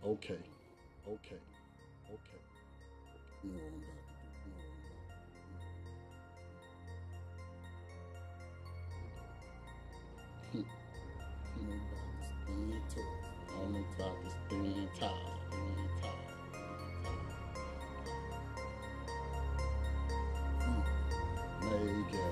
Okay, okay, okay. You know what I'm about to do. You know what I'm about to do. I'm about to spin tall. Make it.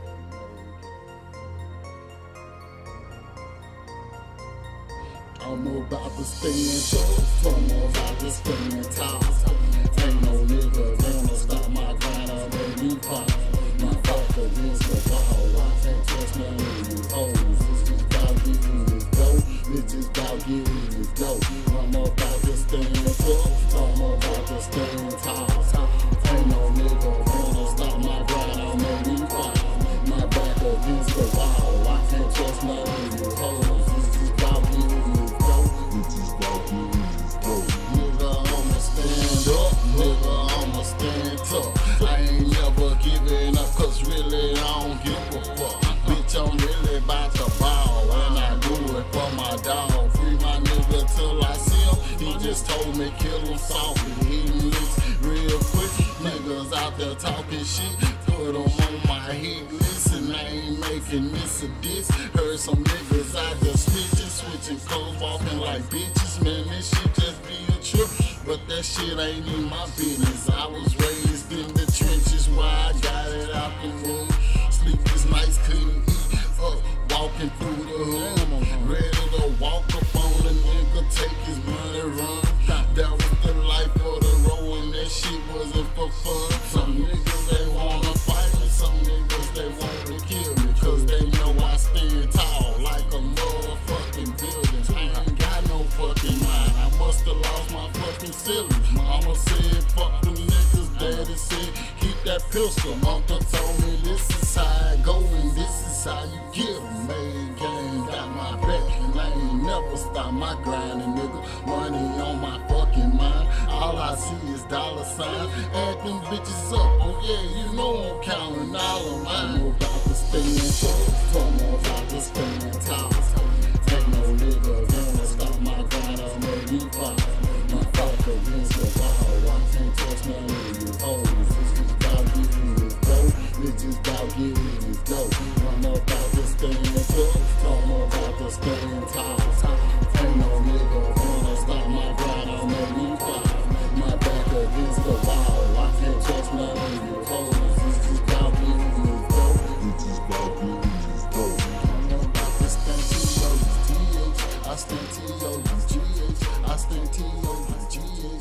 I'm about to stand tall. I'm about to stand tall. Ain't no nigga gonna stop my grind. I make me pop. My fuck against the wall. I can't trust none of you hoes. It's just about getting this dope. It's just about getting this dope. I'm about to stand tall. I'm about to stand tall. Ain't no nigga gonna stop my grind. I make me pop. My back against the wall. I can't trust none of you hoes. It's just about getting this dope. It's just about getting this dope. Nigga, I'ma stand up. Nigga, I'ma stand tough. I ain't never giving up, cause really I don't give a fuck. Bitch, I'm really about to ball, and I do it for my dog. Free my nigga till I see him. He just told me kill him softly. He licks real quick. Niggas out there talking shit. Put them on my hit list, and I ain't making this a diss. Heard some niggas out there snitching, switching clothes, walking like bitches. Man, this shit just be a trip. But that shit ain't in my business. I was raised in the trenches where I got it out the room. Sleepless nights, couldn't eat. Walking through the hood, ready to walk up on a nigga, take his money, run. That was the life of the road, and that shit wasn't for fun. Some niggas they wanna fight me, some niggas they wanna kill me, cause they know I stand tall like a motherfucking building. I ain't got no fucking mind. I musta lost my fucking feelings. Mama said fuck them niggas, daddy said keep that pistol. Uncle told me this is how I go and this is how you get 'em. Made game, got my back, and I ain't never stop my grinding, nigga. Money on my fucking mind. All I see is dollar signs. Add them bitches up, oh yeah, you know I'm counting all of mine. I'm about to stand tall. I'm about to stand tall. Ain't no nigga gonna stop my grind. I'll make me pop. My fuck against the wall. I can't trust none of you hoes. It's just about getting this dope. It's just about getting this dope. I'm about to stand tall. I'm about to stand tall. Ain't no nigga gonna stop my grind. I'll make me pop. My back against the wall. I can't trust none of you hoes. It's just about getting this dope. It's just about getting this dope. I'm about to stand T.O.'s GH. I stand T.O.'s GH. I stand T.O.'s GH.